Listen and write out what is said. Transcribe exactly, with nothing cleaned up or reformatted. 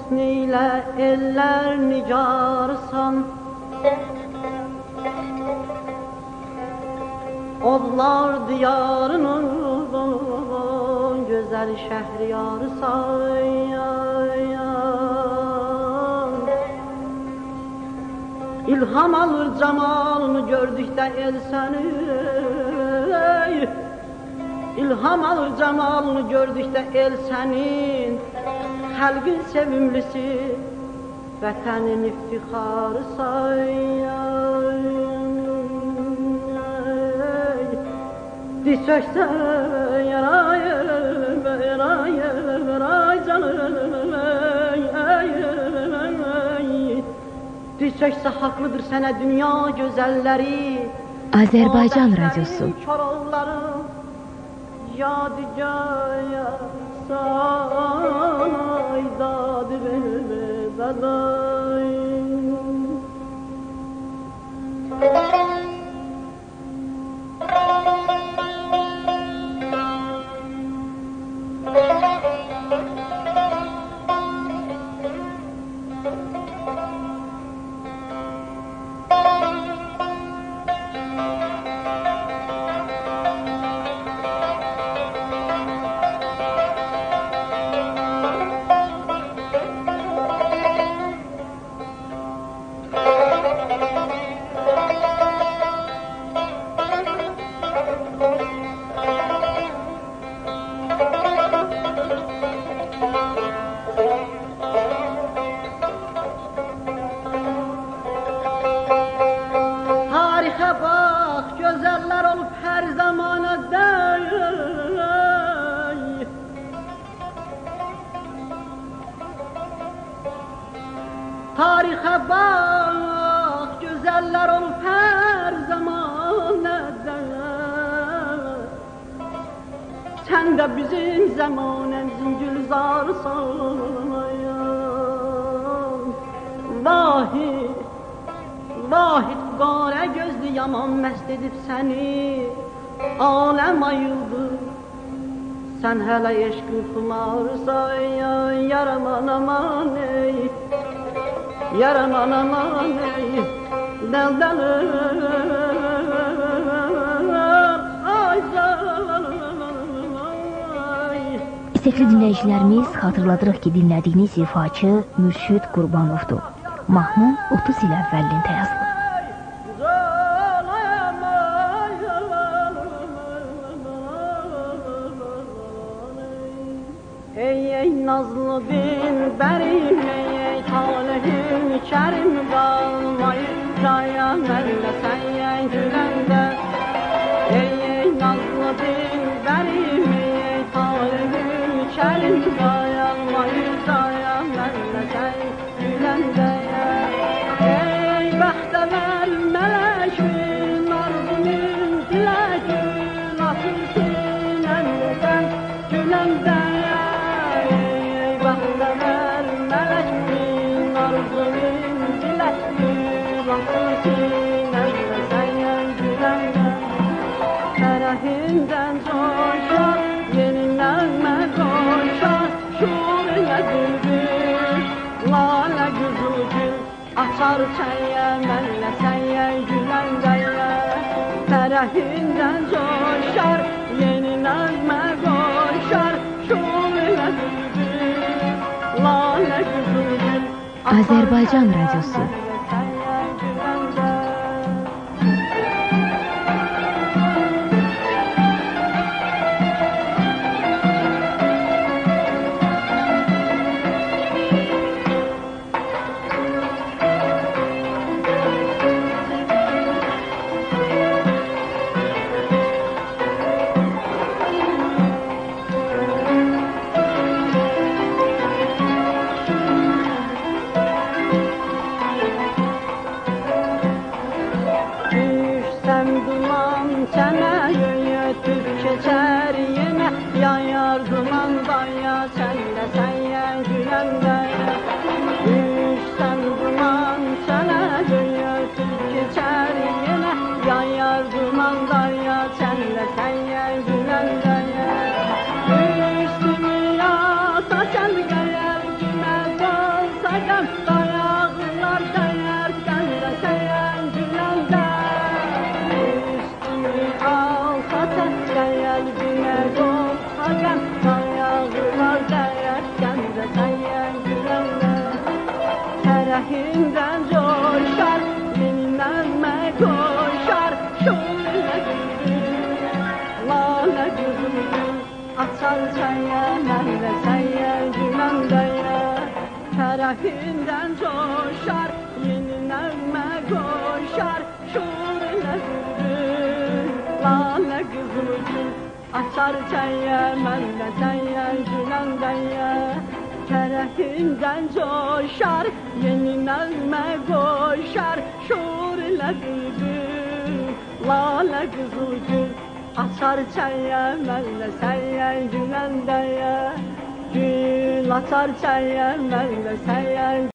hüsnüyle eller nigarsan, Odlar diyarının güzel şehriyarsan. İlham alır cemalını gördükdə el səni, İlham alır cemalını gördükdə el sənin, xalqın sevimlisi, vətənin iftixarı say. Diz çöksə yarayım, yarayım, yaray canım, diz çöksə haqlıdır sənə dünya gözəlləri. Azərbaycan Radyosu. Yadigar say dadı verme daday. Tarihe bak, güzeller olup her zaman eder. Sen de bizim zamanemizin gülzarısan. Vahid, vahid gare gözlü yaman mest edip seni, alem ayıldı. Sen hele eşkın kumarsan, yaraman aman ey. Yaraman aman ey, deldeler, ay ay. İstəkli dinləyicilərimiz, xatırladırıq ki, dinlədiyiniz ifaçı Mürşid Qurbanovdur. Mahnı otuz il əvvəlində yazılıb. Ey ey nazlı dilberim, ey talihim kerim, kalmayınca mənlə sən yen güləndə. Ey ey nazlı dilberim, ey talihim kerim, kalmayınca mənlə sən güləndə. Ey bəxtəvər mələkmin, arzumun diləkmin, atılsın əmrdən güləndə. Fərəhindən coşar, yenilərmə coşar, şuraya bülbül, lalə güzül gül, açar çəyə, mənlə səyə, güləndəyə. Fərəhindən coşar, yenilərmə coşar, şuraya bülbül, lalə güzül gül, Azərbaycan Radyosu. Şərəfindən coşar, yeni nəğmə qoşar, şöyle bülbül, lalə gözüm gül, açar çaya, mənlə səyə, gülən dəyə. Şərəfindən coşar, yeni nəğmə qoşar, şöyle bülbül, lalə gözüm gül, açar çaya, mənlə səyə, gülən dəyə. Şərəfindən coşar, yeni nəğmə qoşar, şur ilə bülbül, lalə qızıl gül, açar çaya, mənlə səyə, gülən dəyə. Gül açar çaya, mənlə səyə,